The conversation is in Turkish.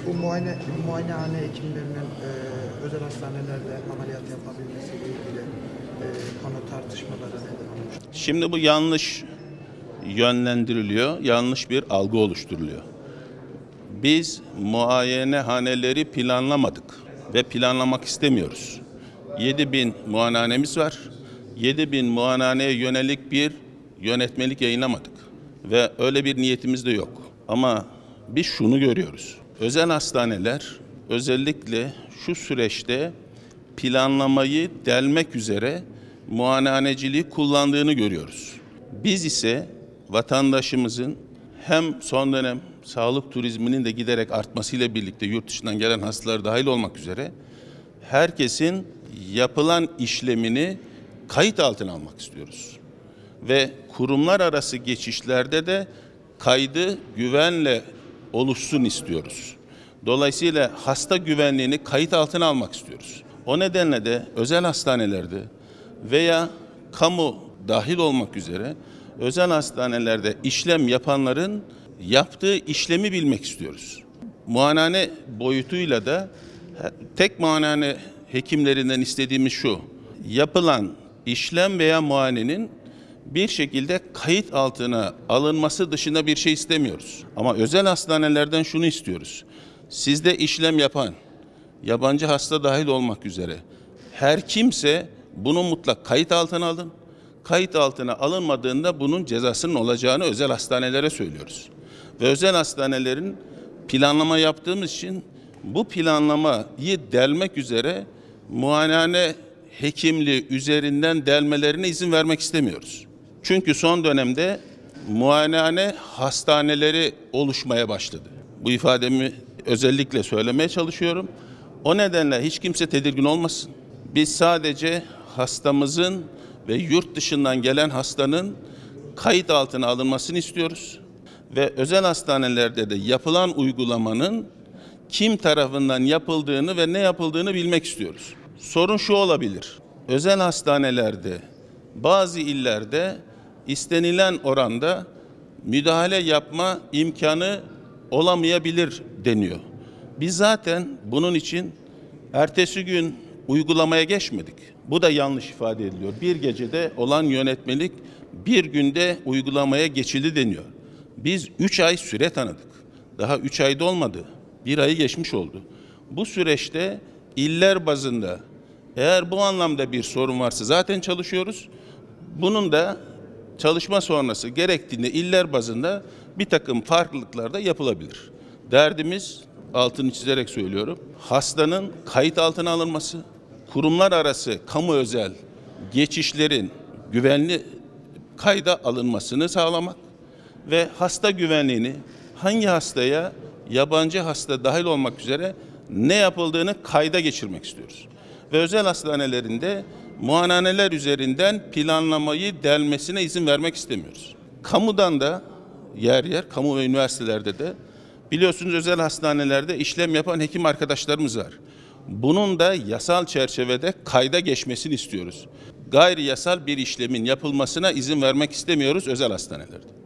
Bu muayenehane hekimlerinin özel hastanelerde ameliyat yapabilmesiyle ilgili konu tartışmaları nedir olmuş? Şimdi bu yanlış yönlendiriliyor, yanlış bir algı oluşturuluyor. Biz muayenehaneleri planlamadık ve planlamak istemiyoruz. 7.000 muayenehanemiz var. 7.000 muayenehaneye yönelik bir yönetmelik yayınlamadık ve öyle bir niyetimiz de yok. Ama biz şunu görüyoruz. Özel hastaneler özellikle şu süreçte planlamayı delmek üzere muayenehaneciliği kullandığını görüyoruz. Biz ise vatandaşımızın hem son dönem sağlık turizminin de giderek artmasıyla birlikte yurt dışından gelen hastalar dahil olmak üzere herkesin yapılan işlemini kayıt altına almak istiyoruz. Ve kurumlar arası geçişlerde de kaydı güvenle oluşsun istiyoruz. Dolayısıyla hasta güvenliğini kayıt altına almak istiyoruz. O nedenle de özel hastanelerde veya kamu dahil olmak üzere özel hastanelerde işlem yapanların yaptığı işlemi bilmek istiyoruz. Muayenehane boyutuyla da tek muayenehane hekimlerinden istediğimiz şu: yapılan işlem veya muayenenin bir şekilde kayıt altına alınması dışında bir şey istemiyoruz. Ama özel hastanelerden şunu istiyoruz: sizde işlem yapan, yabancı hasta dahil olmak üzere her kimse bunu mutlak kayıt altına alın. Kayıt altına alınmadığında bunun cezasının olacağını özel hastanelere söylüyoruz. Ve özel hastanelerin planlama yaptığımız için bu planlamayı delmek üzere muayenehane hekimliği üzerinden delmelerine izin vermek istemiyoruz. Çünkü son dönemde muayenehane hastaneleri oluşmaya başladı. Bu ifademi özellikle söylemeye çalışıyorum. O nedenle hiç kimse tedirgin olmasın. Biz sadece hastamızın ve yurt dışından gelen hastanın kayıt altına alınmasını istiyoruz. Ve özel hastanelerde de yapılan uygulamanın kim tarafından yapıldığını ve ne yapıldığını bilmek istiyoruz. Sorun şu olabilir: özel hastanelerde bazı illerde istenilen oranda müdahale yapma imkanı olamayabilir deniyor. Biz zaten bunun için ertesi gün uygulamaya geçmedik. Bu da yanlış ifade ediliyor. Bir gecede olan yönetmelik bir günde uygulamaya geçildi deniyor. Biz 3 ay süre tanıdık. Daha 3 ayda olmadı. 1 ayı geçmiş oldu. Bu süreçte iller bazında eğer bu anlamda bir sorun varsa zaten çalışıyoruz. Bunun da çalışma sonrası gerektiğinde iller bazında bir takım farklılıklar da yapılabilir. Derdimiz, altını çizerek söylüyorum, hastanın kayıt altına alınması, kurumlar arası kamu özel geçişlerin güvenli kayda alınmasını sağlamak ve hasta güvenliğini hangi hastaya, yabancı hasta dahil olmak üzere ne yapıldığını kayda geçirmek istiyoruz. Ve özel hastanelerinde muayenehaneler üzerinden planlamayı delmesine izin vermek istemiyoruz. Kamudan da yer yer, kamu ve üniversitelerde de biliyorsunuz özel hastanelerde işlem yapan hekim arkadaşlarımız var. Bunun da yasal çerçevede kayda geçmesini istiyoruz. Gayri yasal bir işlemin yapılmasına izin vermek istemiyoruz özel hastanelerde.